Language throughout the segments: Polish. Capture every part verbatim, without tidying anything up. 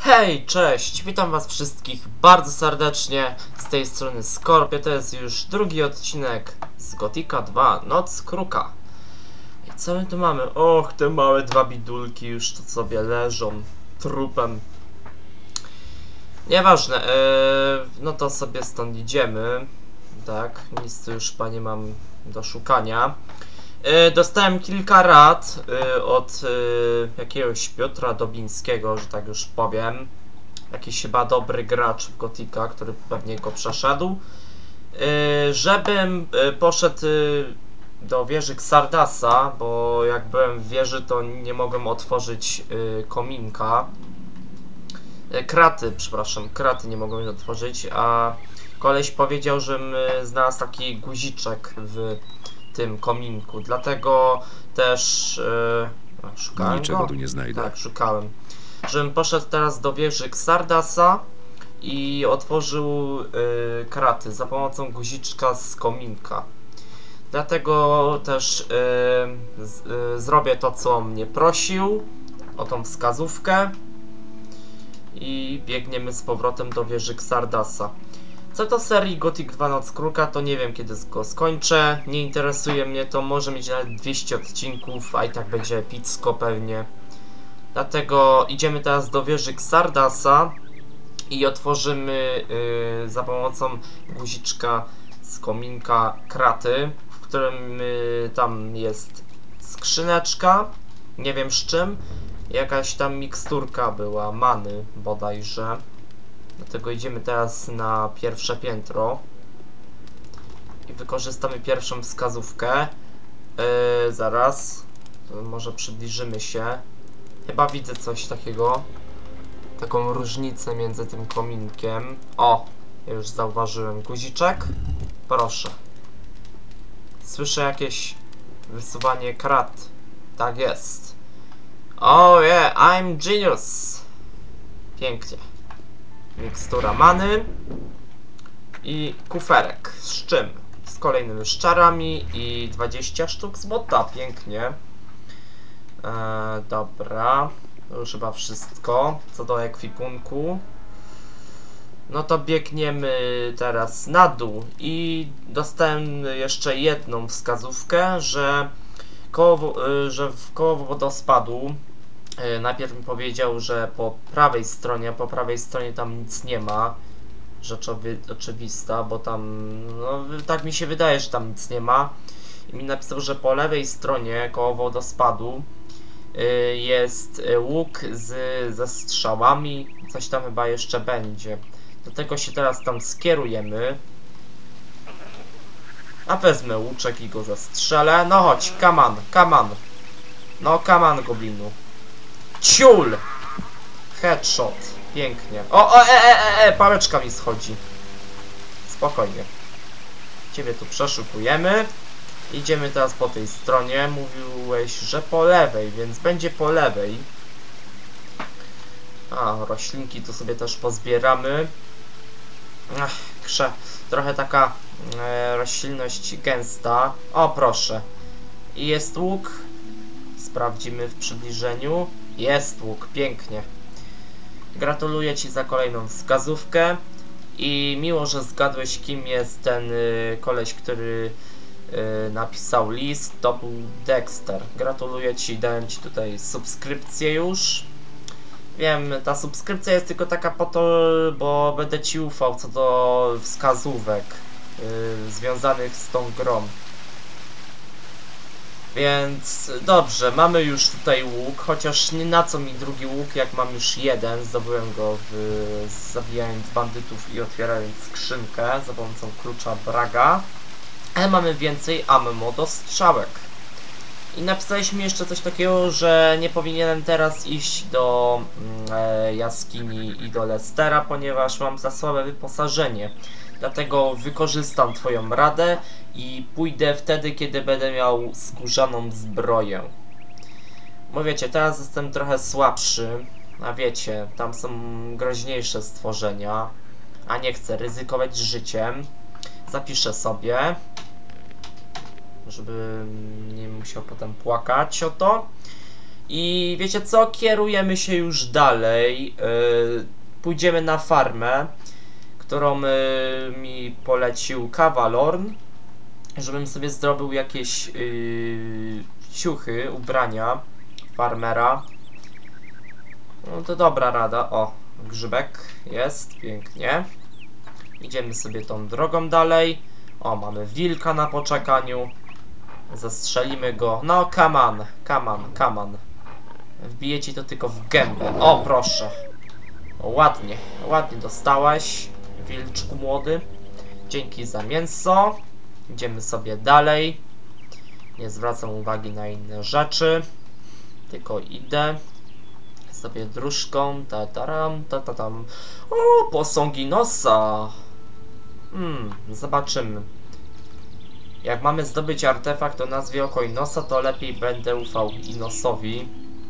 Hej, cześć! Witam was wszystkich bardzo serdecznie. Z tej strony Skorpio. To jest już drugi odcinek z Gotika dwa, Noc Kruka. I co my tu mamy? Och, te małe dwa bidulki już tu sobie leżą trupem. Nieważne, yy, no to sobie stąd idziemy. Tak, nic tu już chyba nie mam do szukania. Yy, dostałem kilka rad yy, od yy, jakiegoś Piotra Dobińskiego, że tak już powiem. Jakiś chyba dobry gracz w Gotika, który pewnie go przeszedł. Yy, żebym yy, poszedł yy, do wieży Xardasa, bo jak byłem w wieży, to nie mogłem otworzyć yy, kominka. Yy, kraty, przepraszam, kraty nie mogłem otworzyć, a koleś powiedział, żebym yy, znalazł taki guziczek w tym kominku, dlatego też yy, szukałem Niczego go? tu nie znajdę. Tak, szukałem. Żebym poszedł teraz do wieży Xardasa i otworzył yy, kraty za pomocą guziczka z kominka. Dlatego też yy, z, yy, zrobię to, co mnie prosił, o tą wskazówkę i biegniemy z powrotem do wieży Xardasa. Co do serii Gothic dwa Noc Kruka, to nie wiem, kiedy go skończę. Nie interesuje mnie to, może mieć nawet dwieście odcinków, a i tak będzie epicko pewnie. Dlatego idziemy teraz do wieży Xardasa i otworzymy yy, za pomocą guziczka z kominka kraty, w którym yy, tam jest skrzyneczka, nie wiem z czym, jakaś tam miksturka była, many bodajże. Dlatego idziemy teraz na pierwsze piętro i wykorzystamy pierwszą wskazówkę. Yy, zaraz, to może przybliżymy się. Chyba widzę coś takiego, taką różnicę między tym kominkiem. O, ja już zauważyłem guziczek. Proszę. Słyszę jakieś wysuwanie krat. Tak jest. Oh yeah, I'm genius. Pięknie. Mikstura many i kuferek. Z czym? Z kolejnymi szczarami i dwadzieścia sztuk złota. Pięknie. Eee, dobra. To już chyba wszystko co do ekwipunku. No to biegniemy teraz na dół i dostałem jeszcze jedną wskazówkę, że koło, że w koło wodospadu najpierw mi powiedział, że po prawej stronie, po prawej stronie tam nic nie ma. Rzecz oczywista, bo tam, no tak mi się wydaje, że tam nic nie ma. I mi napisał, że po lewej stronie, koło wodospadu, yy, jest łuk z, ze strzałami. Coś tam chyba jeszcze będzie. Do tego się teraz tam skierujemy. A wezmę łuczek i go zastrzelę. No chodź, come on, come on. No come on, goblinu. Ciul! Headshot. Pięknie. O, o, e, e, e, e, pałeczka mi schodzi. Spokojnie. Ciebie tu przeszukujemy. Idziemy teraz po tej stronie. Mówiłeś, że po lewej, więc będzie po lewej. A, roślinki tu sobie też pozbieramy. Ach, krze. Trochę taka e, roślinność gęsta. O, proszę. I jest łuk. Sprawdzimy w przybliżeniu. Jest łuk, pięknie. Gratuluję ci za kolejną wskazówkę. I miło, że zgadłeś, kim jest ten y, koleś, który y, napisał list. To był Dexter. Gratuluję ci, dałem ci tutaj subskrypcję już. Wiem, ta subskrypcja jest tylko taka po to, bo będę ci ufał co do wskazówek y, związanych z tą grą. Więc dobrze, mamy już tutaj łuk, chociaż nie na co mi drugi łuk, jak mam już jeden. Zdobyłem go w, zabijając bandytów i otwierając skrzynkę za pomocą klucza Braga. Ale mamy więcej ammo do strzałek. I napisaliśmy jeszcze coś takiego, że nie powinienem teraz iść do e, jaskini i do Lestera, ponieważ mam za słabe wyposażenie. Dlatego wykorzystam twoją radę i pójdę wtedy, kiedy będę miał skórzaną zbroję. Bo wiecie, teraz jestem trochę słabszy, a wiecie, tam są groźniejsze stworzenia, a nie chcę ryzykować życiem. Zapiszę sobie, żeby nie musiał potem płakać o to. I wiecie co? Kierujemy się już dalej. Yy, pójdziemy na farmę, którą yy, mi polecił Kawalorn, żebym sobie zrobił jakieś yy, ciuchy, ubrania farmera. No to dobra rada. O, grzybek jest, pięknie. Idziemy sobie tą drogą dalej. O, mamy wilka na poczekaniu. Zastrzelimy go. No, come on, come on, come on. Wbiję ci to tylko w gębę. O, proszę. O, ładnie, ładnie dostałeś, wilczku młody. Dzięki za mięso. Idziemy sobie dalej. Nie zwracam uwagi na inne rzeczy. Tylko idę sobie dróżką. Ta taram, ta ta tam. O, posąg Inosa. Hmm, zobaczymy. Jak mamy zdobyć artefakt o nazwie Oko Inosa, to lepiej będę ufał Inosowi.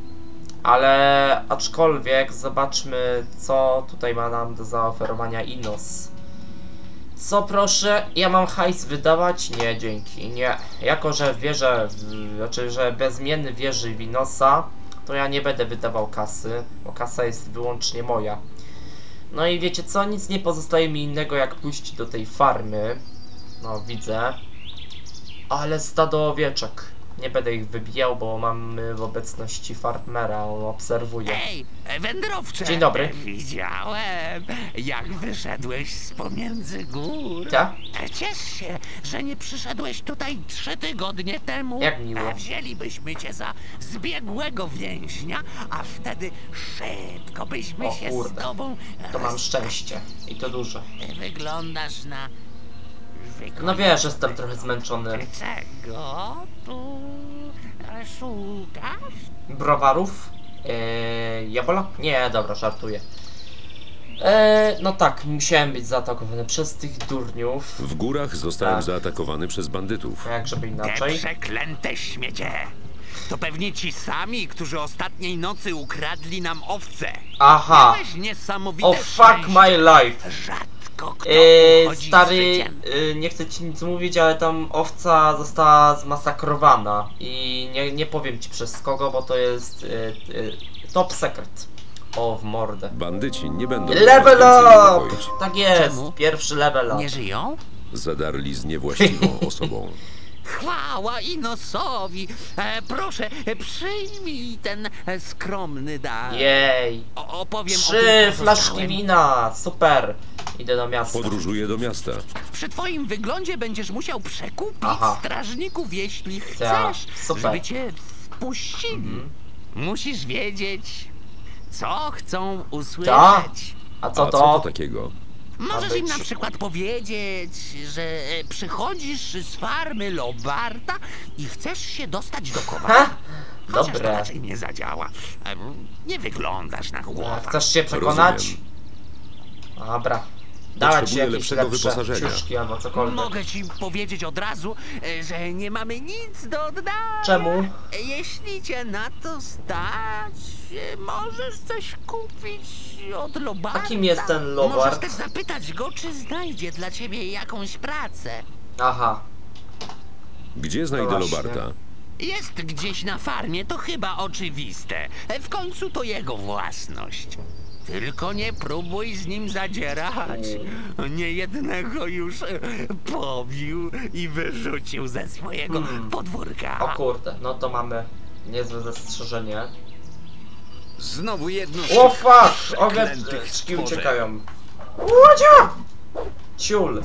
Ale aczkolwiek zobaczmy, co tutaj ma nam do zaoferowania Inos. Co proszę? Ja mam hajs wydawać? Nie, dzięki, nie. Jako, że wierzę, w, znaczy, że bezmienny wierzy w Inosa, to ja nie będę wydawał kasy, bo kasa jest wyłącznie moja. No i wiecie co? Nic nie pozostaje mi innego, jak pójść do tej farmy. No, widzę. Ale stado owieczek. Nie będę ich wybijał, bo mamy w obecności farmera, on obserwuje. Ej, wędrowcze! Dzień dobry. Widziałem, jak wyszedłeś z pomiędzy gór. Ja? Ciesz się, że nie przyszedłeś tutaj trzy tygodnie temu. Jak miło. A wzięlibyśmy cię za zbiegłego więźnia, a wtedy szybko byśmy O się kurde, z tobą... to mam szczęście. I to duże. Wyglądasz na... No wiesz, jestem trochę zmęczony. Czego tu szukasz? Browarów? Eee, Jabola? Nie, dobra, żartuję. Eee, no tak, musiałem być zaatakowany przez tych durniów. W górach zostałem Tak. zaatakowany przez bandytów. Jak żeby Te inaczej. przeklęte śmiecie! To pewnie ci sami, którzy ostatniej nocy ukradli nam owce. Aha! Miałeś niesamowite Oh fuck szczęście. my life! Rzadko kto Eee, uchodzi z stary, życiem. yy, nie chcę ci nic mówić, ale tam owca została zmasakrowana. I nie, nie powiem ci przez kogo, bo to jest yy, yy, top secret. O, w mordę. Bandyci nie będą Level nas więcej up! niepokoić. Tak jest, Czemu? pierwszy level up. Nie żyją? Zadarli z niewłaściwą osobą. Chwała Inosowi! E, proszę, e, przyjmij ten e, skromny dar. Jej. O, opowiem o Trzy tym flaszki pozostałym. wina, super. Idę do miasta. Podróżuję do miasta. Przy twoim wyglądzie będziesz musiał przekupić Aha. strażników, jeśli Tak, chcesz, super. żeby cię wpuścili. Mhm. Musisz wiedzieć, co chcą Ta? usłyszeć. A A co co to to? takiego? Możesz Ma im być. na przykład powiedzieć, że e, przychodzisz z farmy Lobarta i chcesz się dostać do Ha? kowala. Chociaż to Dobre. raczej nie zadziała. Em, Nie wyglądasz na A, chłopa. Chcesz się przekonać? Rozumiem. Dobra. Dawać ci Potrzebuję jakieś lepszego lepsze wyposażenia. ciuszki albo cokolwiek. Mogę ci powiedzieć od razu, e, że nie mamy nic do oddania. Czemu? E, Jeśli cię na to stać, e, możesz coś kupić od Lobarta. A kim jest ten Lobart? Możesz też zapytać go, czy znajdzie dla ciebie jakąś pracę. Aha. Gdzie znajdę No właśnie. Lobarta? Jest gdzieś na farmie, to chyba oczywiste. E, W końcu to jego własność. Tylko nie próbuj z nim zadzierać. Niejednego już e, pobił i wyrzucił ze swojego Hmm. podwórka. O kurde, no to mamy niezłe zastrzeżenie. Znowu jedno O fuck! przeklętych Owieczki stworzeń. uciekają. Łodzia! Ciul!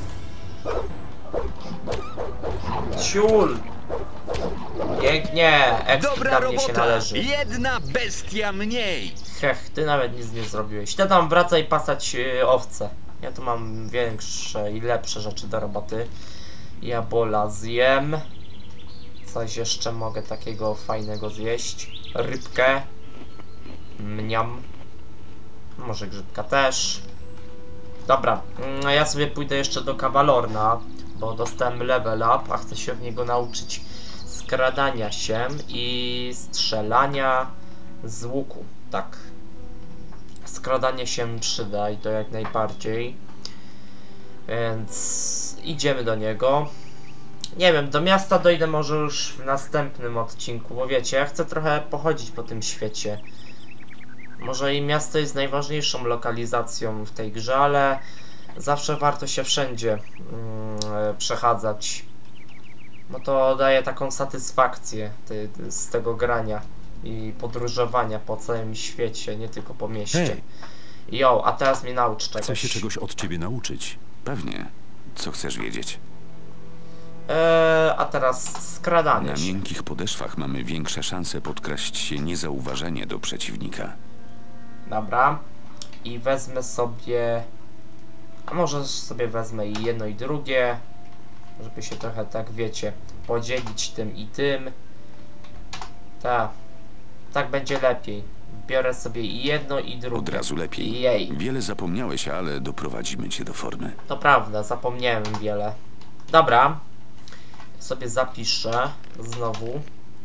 Ciul! Pięknie! Ekspert Dobra dla mnie się robota! należy. Jedna bestia mniej! Hech, ty nawet nic nie zrobiłeś. Ty tam wracaj pasać yy, owce. Ja tu mam większe i lepsze rzeczy do roboty. Ja bola zjem. Coś jeszcze mogę takiego fajnego zjeść. Rybkę. Mniam. Może grzybka też. Dobra, mm, ja sobie pójdę jeszcze do Kawalorna, bo dostałem level up, a chcę się w niego nauczyć skradania się i strzelania z łuku. Tak. Skradanie się przyda i to jak najbardziej. Więc idziemy do niego. Nie wiem, do miasta dojdę może już w następnym odcinku, bo wiecie, ja chcę trochę pochodzić po tym świecie. Może i miasto jest najważniejszą lokalizacją w tej grze, ale zawsze warto się wszędzie mm, przechadzać. No to daje taką satysfakcję ty, ty, z tego grania i podróżowania po całym świecie, nie tylko po mieście. Hej. Jo, a teraz mnie naucz czegoś. Chcę się czegoś od ciebie nauczyć. Pewnie. Co chcesz wiedzieć? Eee, a teraz skradanie Na się. miękkich podeszwach mamy większe szanse podkraść się niezauważenie do przeciwnika. Dobra. I wezmę sobie... A może sobie wezmę i jedno i drugie. Żeby się trochę, tak wiecie, podzielić tym i tym. Tak. Tak będzie lepiej. Biorę sobie i jedno i drugie. Od razu lepiej. Jej. Wiele zapomniałeś, ale doprowadzimy cię do formy. To prawda, zapomniałem wiele. Dobra. Sobie zapiszę. Znowu.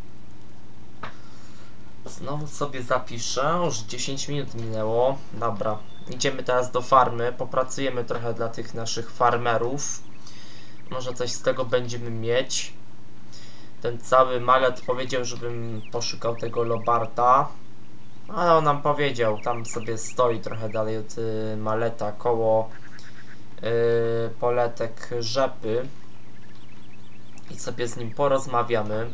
Znowu sobie zapiszę. Już dziesięć minut minęło. Dobra. Idziemy teraz do farmy. Popracujemy trochę dla tych naszych farmerów. Może coś z tego będziemy mieć. Ten cały malet powiedział, żebym poszukał tego Lobarta. Ale on nam powiedział, tam sobie stoi trochę dalej od y, maleta, koło y, poletek rzepy. I sobie z nim porozmawiamy.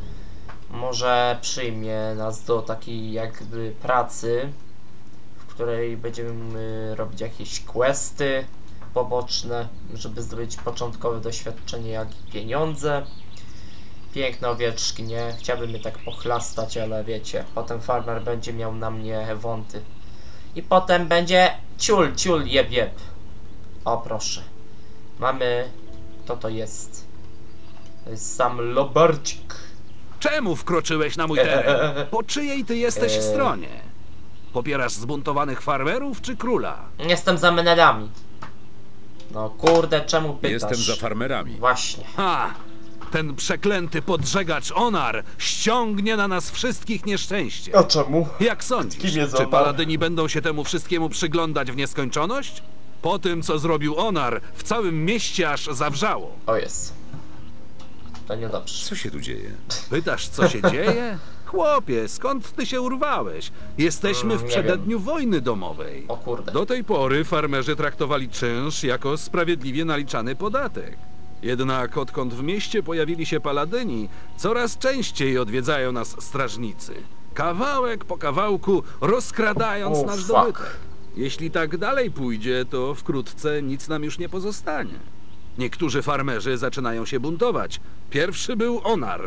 Może przyjmie nas do takiej jakby pracy, w której będziemy robić jakieś questy poboczne, żeby zdobyć początkowe doświadczenie, jak i pieniądze. Piękne owieczki, nie? Chciałbym je tak pochlastać, ale wiecie, potem farmer będzie miał na mnie wąty. I potem będzie ciul, ciul, jeb, jeb. O, proszę. Mamy... Kto to jest? To jest sam Lobarcik. Czemu wkroczyłeś na mój teren? Po czyjej ty jesteś stronie? Popierasz zbuntowanych farmerów czy króla? Jestem za menelami. No kurde, czemu pytasz? Jestem za farmerami. Właśnie. Ha! Ten przeklęty podżegacz Onar ściągnie na nas wszystkich nieszczęście. A czemu? Jak Kim sądzisz, jest czy Onar? paladyni będą się temu wszystkiemu przyglądać w nieskończoność? Po tym, co zrobił Onar, w całym mieście aż zawrzało. O, jest. To niedobrze. Co się tu dzieje? Pytasz, co się dzieje? Chłopie, skąd ty się urwałeś? Jesteśmy Mm, w nie przededniu wojny domowej. O kurde. Do tej pory farmerzy traktowali czynsz jako sprawiedliwie naliczany podatek. Jednak odkąd w mieście pojawili się paladyni, coraz częściej odwiedzają nas strażnicy. Kawałek po kawałku rozkradając O, nasz fuck. dobytek. Jeśli tak dalej pójdzie, to wkrótce nic nam już nie pozostanie. Niektórzy farmerzy zaczynają się buntować. Pierwszy był Onar.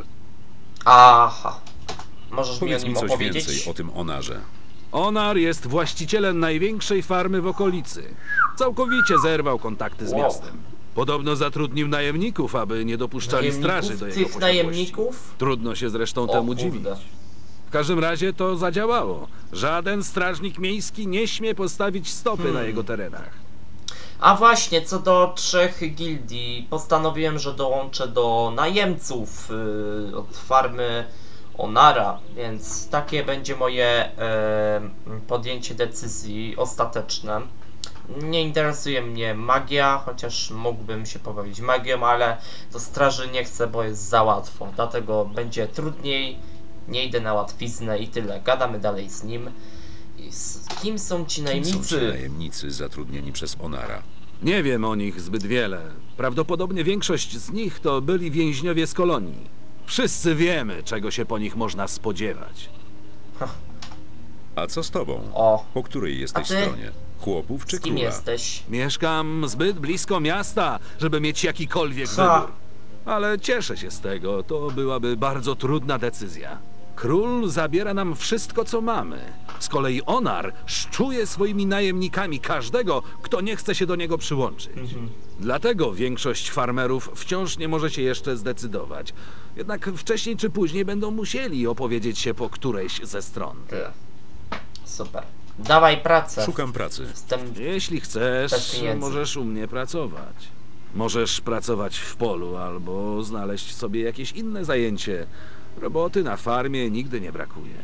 Aha. Możesz mi o Powiedz nim mi coś opowiedzieć? więcej o tym Onarze. Onar jest właścicielem największej farmy w okolicy. Całkowicie zerwał kontakty z Wow. miastem. Podobno zatrudnił najemników, aby nie dopuszczali straży do jego Tych posiadłości. najemników? Trudno się zresztą O temu kurde. dziwić. W każdym razie to zadziałało. Żaden strażnik miejski nie śmie postawić stopy Hmm. na jego terenach. A właśnie, co do trzech gildii, postanowiłem, że dołączę do najemców yy, od farmy Onara, więc takie będzie moje yy, podjęcie decyzji ostateczne. Nie interesuje mnie magia, chociaż mógłbym się pobawić magią, ale do straży nie chcę, bo jest za łatwo. Dlatego będzie trudniej, nie idę na łatwiznę i tyle. Gadamy dalej z nim. I z kim są ci Kim są ci najemnicy? najemnicy zatrudnieni przez Onara? Nie wiem o nich zbyt wiele. Prawdopodobnie większość z nich to byli więźniowie z kolonii. Wszyscy wiemy, czego się po nich można spodziewać. A co z tobą? O, Po której jesteś A ty? stronie? Chłopów czy z kim króla? jesteś? Mieszkam zbyt blisko miasta, żeby mieć jakikolwiek Ha. wybór. Ale cieszę się z tego, to byłaby bardzo trudna decyzja. Król zabiera nam wszystko, co mamy. Z kolei Onar szczuje swoimi najemnikami każdego, kto nie chce się do niego przyłączyć. Dlatego większość farmerów wciąż nie może się jeszcze zdecydować. Jednak wcześniej czy później będą musieli opowiedzieć się po którejś ze stron. Tyle. Super. Dawaj pracę. Szukam pracy. Jestem... Jeśli Bez chcesz, pieniędzy. możesz u mnie pracować. Możesz pracować w polu albo znaleźć sobie jakieś inne zajęcie. Roboty na farmie nigdy nie brakuje.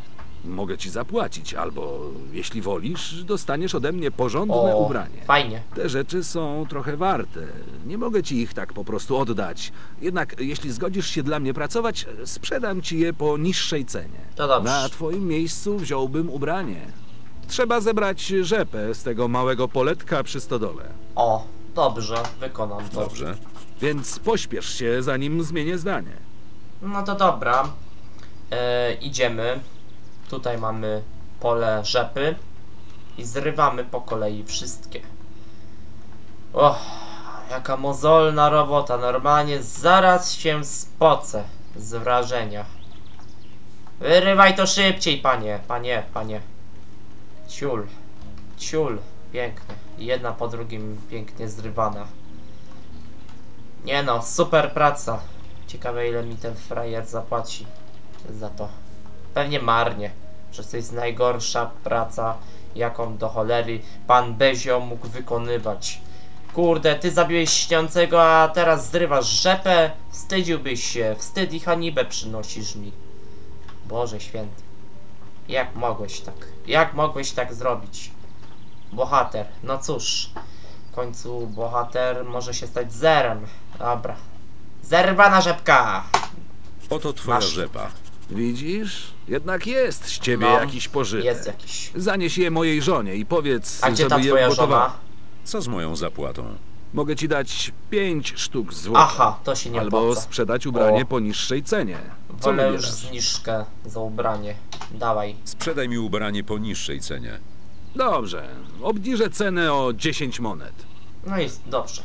mogę ci zapłacić, albo jeśli wolisz, dostaniesz ode mnie porządne O, ubranie. fajnie. Te rzeczy są trochę warte. Nie mogę ci ich tak po prostu oddać. Jednak jeśli zgodzisz się dla mnie pracować, sprzedam ci je po niższej cenie. To dobrze. Na twoim miejscu wziąłbym ubranie. Trzeba zebrać rzepę z tego małego poletka przy stodole. O, dobrze, wykonam to. Dobrze. Więc pośpiesz się, zanim zmienię zdanie. No to dobra. E, idziemy. Tutaj mamy pole rzepy. I zrywamy po kolei wszystkie. Och, jaka mozolna robota. Normalnie zaraz się spocę z wrażenia. Wyrywaj to szybciej, panie, panie, panie. Ciul, ciul, pięknie. Jedna po drugim pięknie zrywana. Nie no, super praca. Ciekawe, ile mi ten frajer zapłaci za to. Pewnie marnie, że to jest najgorsza praca, jaką do cholery pan Bezio mógł wykonywać. Kurde, ty zabiłeś śniącego, a teraz zrywasz rzepę? Wstydziłbyś się, wstyd i hanibę przynosisz mi. Boże święty. Jak mogłeś tak? Jak mogłeś tak zrobić? Bohater, no cóż. W końcu bohater może się stać zerem. Dobra. Zerwana rzepka! Oto twoja Masz. rzepa. Widzisz? Jednak jest z ciebie No, jakiś pożytek. Jest jakiś. Zanieś je mojej żonie i powiedz, A gdzie ta żeby je twoja ugotowała. żona? Co z moją zapłatą? Mogę ci dać pięć sztuk złota. Aha, to się nie Albo opłaca. sprzedać ubranie O. po niższej cenie. Co Wolę już wybierasz? zniżkę za ubranie. Dawaj. Sprzedaj mi ubranie po niższej cenie. Dobrze, obniżę cenę o dziesięć monet. No i dobrze.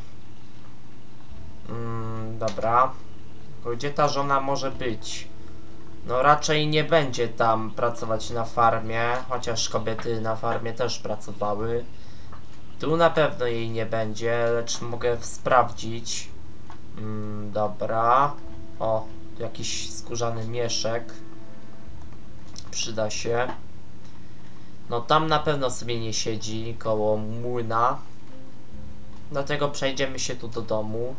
Mm, dobra. Tylko gdzie ta żona może być? No raczej nie będzie tam pracować na farmie, chociaż kobiety na farmie też pracowały. Tu na pewno jej nie będzie, lecz mogę sprawdzić. Mm, dobra. O, tu jakiś skórzany mieszek. Przyda się. No tam na pewno sobie nie siedzi, koło młyna. Dlatego przejdziemy się tu do domu.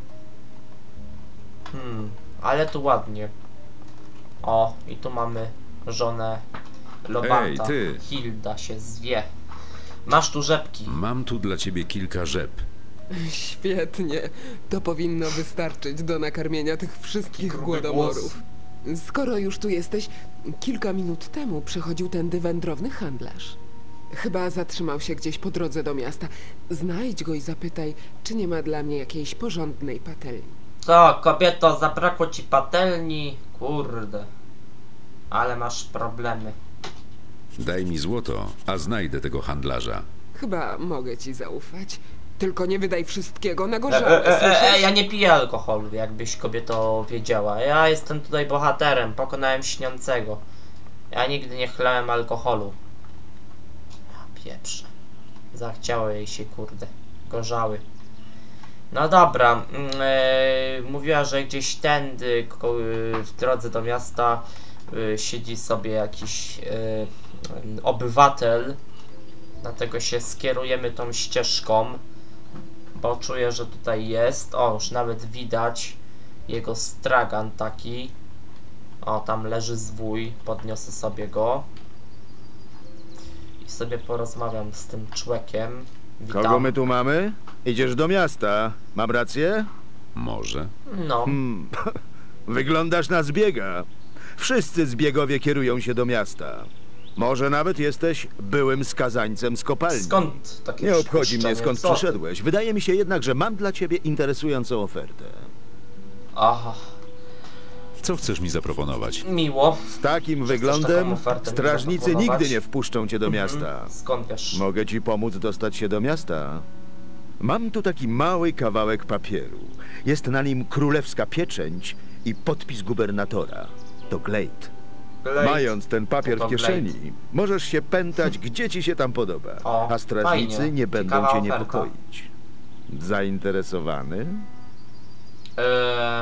Hmm, ale tu ładnie. O, i tu mamy żonę Lobanta. Ej, ty. Hilda się zwie. Masz tu rzepki. Mam tu dla ciebie kilka rzep. Świetnie. To powinno wystarczyć do nakarmienia tych wszystkich Gruby głodomorów. Skoro już tu jesteś, kilka minut temu przychodził tędy wędrowny handlarz. Chyba zatrzymał się gdzieś po drodze do miasta. Znajdź go i zapytaj, czy nie ma dla mnie jakiejś porządnej patelni. Co, kobieto, zabrakło ci patelni? Kurde. Ale masz problemy. Daj mi złoto, a znajdę tego handlarza. Chyba mogę ci zaufać. Tylko nie wydaj wszystkiego na E, gorzałe, e, e, e, słyszysz? ja nie piję alkoholu, jakbyś kobieto wiedziała. Ja jestem tutaj bohaterem, pokonałem śniącego. Ja nigdy nie chlałem alkoholu. Ja pieprze. Zachciało jej się, kurde. Gorzały. No dobra. mm, E, mówiła, że gdzieś tędy, ko- w drodze do miasta, e, siedzi sobie jakiś e, obywatel. Dlatego się skierujemy tą ścieżką. Bo czuję, że tutaj jest. O, już nawet widać jego stragan taki. O, tam leży zwój. Podniosę sobie go. I sobie porozmawiam z tym człowiekiem. Witam. Kogo my tu mamy? Idziesz do miasta. Mam rację? Może? No, Hmm. Wyglądasz na zbiega. Wszyscy zbiegowie kierują się do miasta. Może nawet jesteś byłym skazańcem z kopalni. skąd takie Nie obchodzi mnie, przypuszczenie? skąd Co ty? przyszedłeś. Wydaje mi się jednak, że mam dla ciebie interesującą ofertę. Aha, Co chcesz mi zaproponować? miło. Z takim taką wyglądem ofertę mi strażnicy zaproponować? nigdy nie wpuszczą cię do miasta. Mhm, skąd wiesz? Mogę ci pomóc dostać się do miasta? Mam tu taki mały kawałek papieru. Jest na nim królewska pieczęć i podpis gubernatora. To glejt. Glejt. Mając ten papier To w to kieszeni, glejt. możesz się pętać, gdzie ci się tam podoba. O, A strażnicy fajnie. nie będą Ciekawa cię oferta. niepokoić. Zainteresowany? Eee...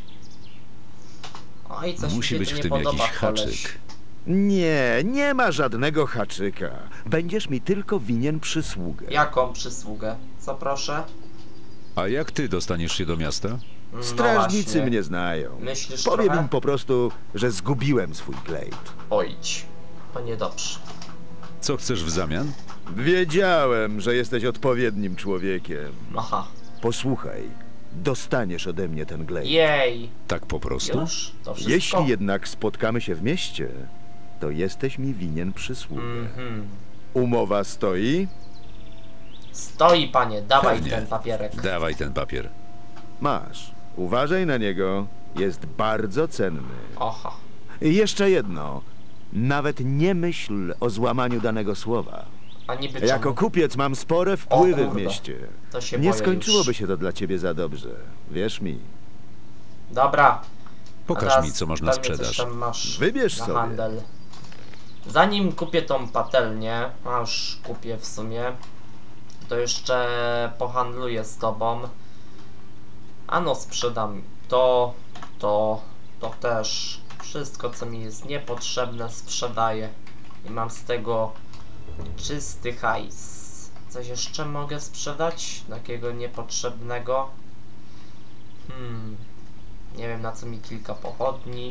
Oj, coś Musi mi być się w nie tym podoba, jakiś koleś. haczyk. Nie, nie ma żadnego haczyka. Będziesz mi tylko winien przysługę. Jaką przysługę? Co proszę? A jak ty dostaniesz się do miasta? No Strażnicy właśnie. mnie znają. Myślisz Powiem trochę? im po prostu, że zgubiłem swój glejt. Ojdź. To niedobrze. Co chcesz w zamian? Wiedziałem, że jesteś odpowiednim człowiekiem. Aha. Posłuchaj, dostaniesz ode mnie ten glejt. Jej. Tak po prostu? Już? To wszystko? Jeśli jednak spotkamy się w mieście, to jesteś mi winien przysługę. Mhm. Umowa stoi? Stoi, panie. Dawaj Pewnie. ten papierek. Dawaj ten papier. Masz. Uważaj na niego. Jest bardzo cenny. Oha. I jeszcze jedno. Nawet nie myśl o złamaniu danego słowa. A niby czemu? Jako kupiec mam spore wpływy O w kurde. mieście. To się Nie boję skończyłoby już. się to dla ciebie za dobrze. Wierz mi. Dobra. Pokaż A teraz mi, co masz na pewnie coś sprzedaż. tam masz Wybierz na sobie. handel. Zanim kupię tą patelnię, a już kupię w sumie, to jeszcze pohandluję z tobą. Ano sprzedam to, to, to też. Wszystko, co mi jest niepotrzebne, sprzedaję. I mam z tego czysty hajs. Coś jeszcze mogę sprzedać? Takiego niepotrzebnego? Hmm. Nie wiem, na co mi kilka pochodni.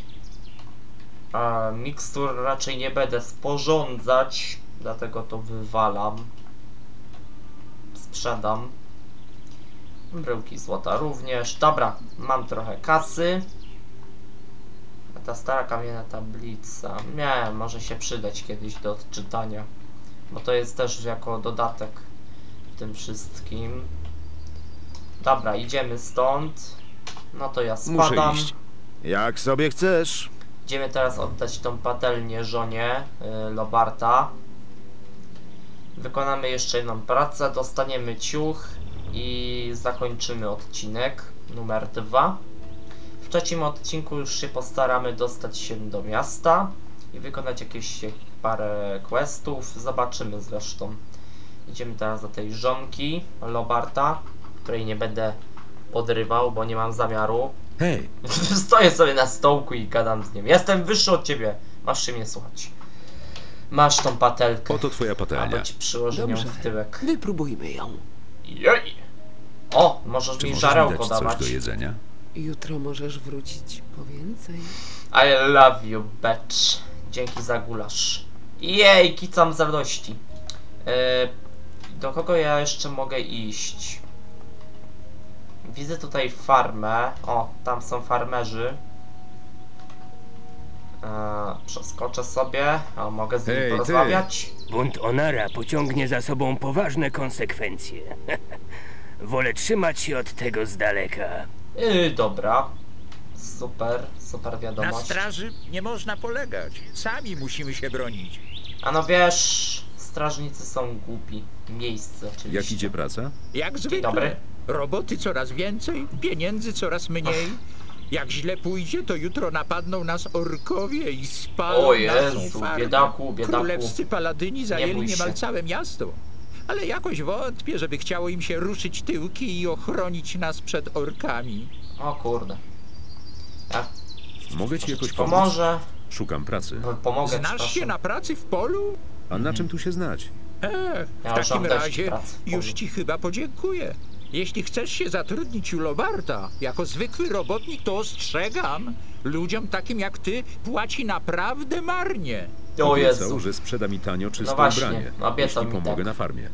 E, mikstur raczej nie będę sporządzać, dlatego to wywalam. Sprzedam. Bryłki złota również. Dobra, mam trochę kasy. A ta stara kamienna tablica. Nie, może się przydać kiedyś do odczytania. Bo to jest też jako dodatek w tym wszystkim. Dobra, idziemy stąd. No to ja Muszę spadam. iść. Jak sobie chcesz. Idziemy teraz oddać tą patelnię żonie y, Lobarta. Wykonamy jeszcze jedną pracę, dostaniemy ciuch i zakończymy odcinek numer dwa. W trzecim odcinku już się postaramy dostać się do miasta i wykonać jakieś parę questów. Zobaczymy zresztą. Idziemy teraz do tej żonki Lobarta, której nie będę podrywał, bo nie mam zamiaru. Hej, Stoję sobie na stołku i gadam z nim. Jestem wyższy od ciebie. Masz się mnie słuchać. Masz tą patelkę. oto twoja patelnia. Albo ci przyłożę ją Dobrze. w tyłek. Wypróbujmy ją. Jej! O, możesz Czy mi możesz mi żarełko dać coś dawać. do jedzenia? Jutro możesz wrócić po więcej. I love you, bitch. Dzięki za gulasz. Jej, kicam z radości. Yy, do kogo ja jeszcze mogę iść? Widzę tutaj farmę. O, tam są farmerzy. Eee, przeskoczę sobie. O, mogę z nimi Hej, ty. porozmawiać. Bunt Onara pociągnie za sobą poważne konsekwencje. Wolę trzymać się od tego z daleka. Yy, dobra. Super, super Na wiadomość. straży nie można polegać. Sami musimy się bronić. A no wiesz, strażnicy są głupi. Miejsce oczywiście. Jak idzie praca? Jak zwykle. dobry. Roboty coraz więcej, pieniędzy coraz mniej. Jak źle pójdzie, to jutro napadną nas orkowie i spalą O naszą Jezu, farmę. biedaku, biedaku. Królewscy paladyni zajęli bój się. niemal całe miasto. Ale jakoś wątpię, żeby chciało im się ruszyć tyłki i ochronić nas przed orkami. O kurde. Ja Mogę ci jakoś pomóc? pomoże. Szukam pracy. Pomogę ci, Znasz proszę. się na pracy w polu? A na czym tu się znać? E, Ja w już takim mam dość razie pracy w już polu. ci chyba podziękuję. Jeśli chcesz się zatrudnić u Lobarta jako zwykły robotnik, to ostrzegam. Ludziom takim jak ty płaci naprawdę marnie. O Jezu. Obiecał, że sprzeda mi tanio czyste No właśnie, ubranie, obiecał jeśli mi pomogę tak. na farmie.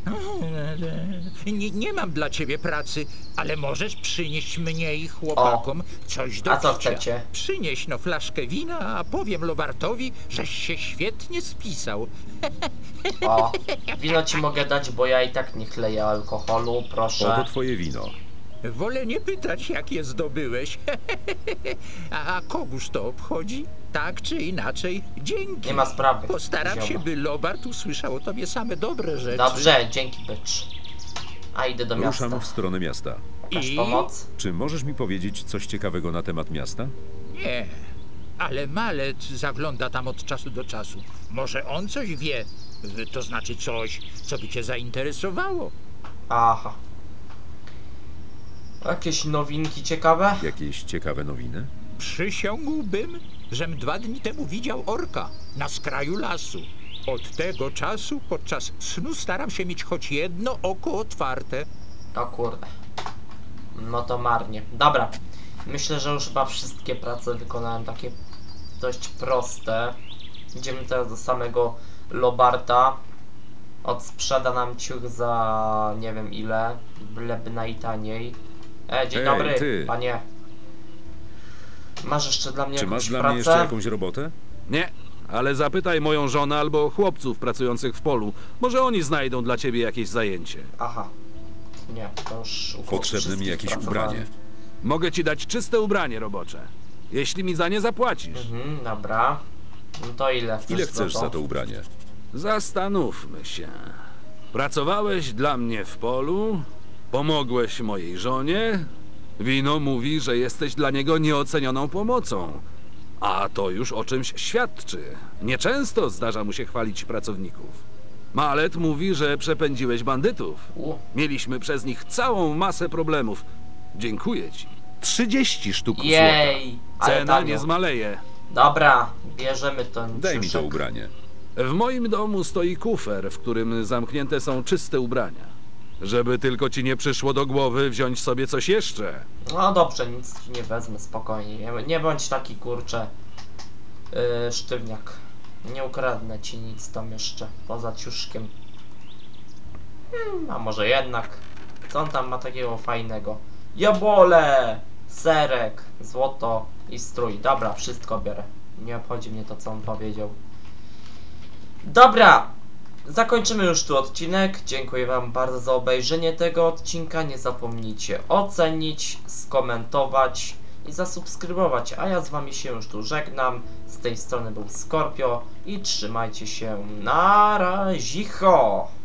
Nie, nie mam dla ciebie pracy, ale możesz przynieść mnie i chłopakom coś do A co picia. chcecie? Przynieś no flaszkę wina, a powiem Lobartowi, żeś się świetnie spisał. O, wino ci mogę dać, bo ja i tak nie chleję alkoholu, proszę. Oto twoje wino. Wolę nie pytać, jak je zdobyłeś. a, a kogóż to obchodzi? Tak czy inaczej, dzięki. Nie ma sprawy. Postaram ziomo. się, by Lobart usłyszał o tobie same dobre rzeczy. Dobrze, dzięki bycz. A idę do miasta. Ruszam w stronę miasta. Jakaś I? pomoc? Czy możesz mi powiedzieć coś ciekawego na temat miasta? Nie, ale Malet zagląda tam od czasu do czasu. Może on coś wie, to znaczy coś, co by cię zainteresowało. Aha. Jakieś nowinki ciekawe? Jakieś ciekawe nowiny? Przysiągłbym, żem dwa dni temu widział orka na skraju lasu. Od tego czasu podczas snu staram się mieć choć jedno oko otwarte. O kurde. No to marnie. Dobra. Myślę, że już chyba wszystkie prace wykonałem takie dość proste. Idziemy teraz do samego Lobarta. Odsprzeda nam ciuch za nie wiem ile, byleby najtaniej. E, dzień Ej, dobry, ty. panie. Masz jeszcze dla mnie Czy jakąś masz dla pracę? mnie jeszcze jakąś robotę? Nie, ale zapytaj moją żonę albo chłopców pracujących w polu. Może oni znajdą dla ciebie jakieś zajęcie. Aha. Nie, to już u Potrzebne mi wszystkich jakieś pracowałem. ubranie. Mogę ci dać czyste ubranie robocze, jeśli mi za nie zapłacisz. Mhm, dobra. No to ile chcesz, Ile chcesz za to? za to ubranie? Zastanówmy się. Pracowałeś dla mnie w polu, pomogłeś mojej żonie. Wino mówi, że jesteś dla niego nieocenioną pomocą. A to już o czymś świadczy. Nieczęsto zdarza mu się chwalić pracowników. Malet mówi, że przepędziłeś bandytów. U, Mieliśmy przez nich całą masę problemów. Dziękuję ci. trzydzieści sztuk złota. jej, ale Cena tanio. nie zmaleje. Dobra, bierzemy ten Daj mi to ciuszek. ubranie. W moim domu stoi kufer, w którym zamknięte są czyste ubrania. Żeby tylko ci nie przyszło do głowy wziąć sobie coś jeszcze. No dobrze, nic ci nie wezmę, spokojnie. Nie, nie bądź taki kurczę yy, sztywniak. Nie ukradnę ci nic tam jeszcze, poza ciuszkiem. Hmm, a może jednak. Co on tam ma takiego fajnego? Jabole! Serek, złoto i strój. Dobra, wszystko biorę. Nie obchodzi mnie to, co on powiedział. Dobra! Zakończymy już tu odcinek. Dziękuję wam bardzo za obejrzenie tego odcinka. Nie zapomnijcie ocenić, skomentować i zasubskrybować. A ja z wami się już tu żegnam. Z tej strony był Skorpio i trzymajcie się. Na razie.